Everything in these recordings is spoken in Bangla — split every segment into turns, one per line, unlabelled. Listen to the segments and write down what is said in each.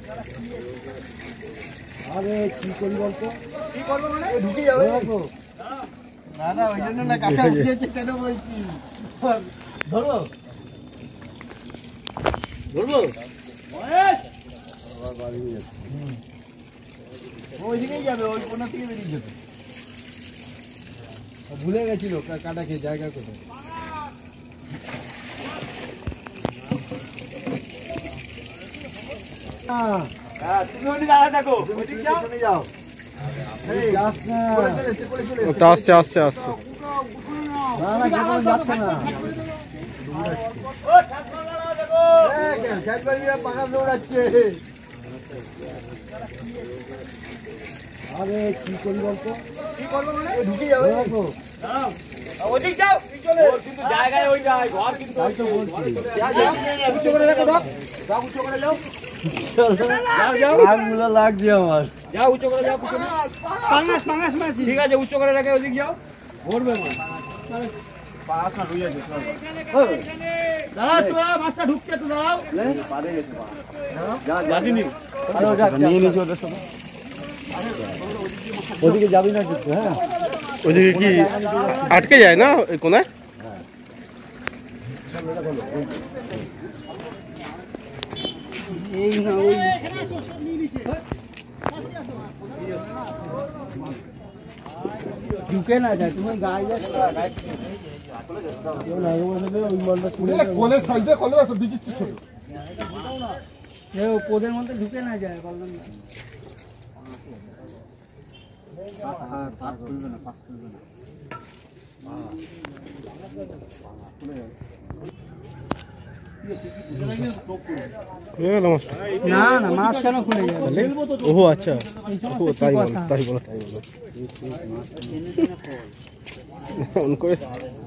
আরে কি করি বলতো?
কি করবো মানে?
ঢুকে যাবে
না না ওই জন্য না, কাকা উঠিয়েছে কেন বলছি। ধরবো ধরবো ওইদিকেই যাবে, ওই কোনা থেকে বেরিয়ে যাবে।
ভুলে গেছিল কাটা খেয়ে জায়গা কোথায়।
তুমি ওখানে দাঁড়া থাকো, ওইদিকে যাও।
যাও
আসছে আসছে আসছে।
না না কেউ যাচ্ছে না।
পাকা দৌড়াচ্ছে।
আরে কি করি বলতো?
কি করবো মানে?
ঢুকে যাবে
ওদিক যাও, কিন্তু জায়গায় ওই যায়, ঘর কিন্তু
তাই তো বলছি।
উঁচু করে রেখো, যাও উঁচু করে যাও,
আঙুলে লাগছে আমার।
যাও উঁচু করে যাও, পিছনে পাঙাস মাছ। ঠিক আছে, উঁচু করে রেখে ওদিক যাও, ভরবে মাছ। দাঁড়াও, তোরা মাছটা ঢুকছে, তো দাঁড়াও।
নিয়ে নিয়েছি ওদের সাথে। ওদিকে যাবি না কিন্তু। হ্যাঁ
ওইদিকে কি আটকে যায় না ওই কোনায়?
এই না ওই ঢুকে না যায়, তুমি গায়ে যাচ্ছ।
কলের সাইডে কলে আছে, বিচিস ছোট।
পোদের মধ্যে ঢুকে না যায়, বললাম না। না না মাছ কেন খুলে যাবে?
ওহো আচ্ছা, ও তাই বলো তাই বলো তাই বলো। অন করে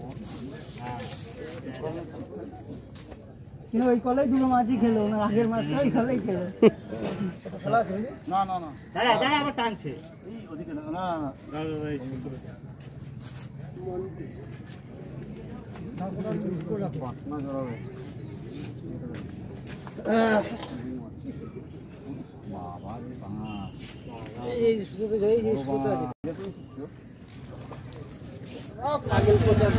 কিন্তু ওই কলেই দুটো মাছই খেলো, ওনার আগের মাছটা ওই কলেই খেলো।
না না না, দাঁড়া দাঁড়া, আবার টানছে। না না
এই সুতো তো এই সুতো আছে। আগের পচার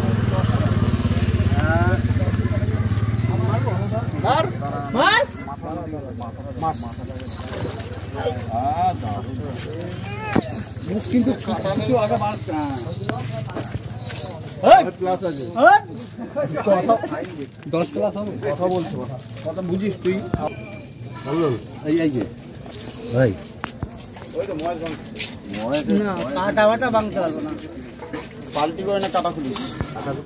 মুখ কিন্তু কিছু আগে
ক্লাস আছে,
10 ক্লাস হবে।
কথা বলছো, কথা বুঝিস তুই?
এই যে ভাই
ওই তো মহেশ
না কাটা বাটা ভাঙতে পারবো না।
পাল্টি করে না কাটা খুলিস।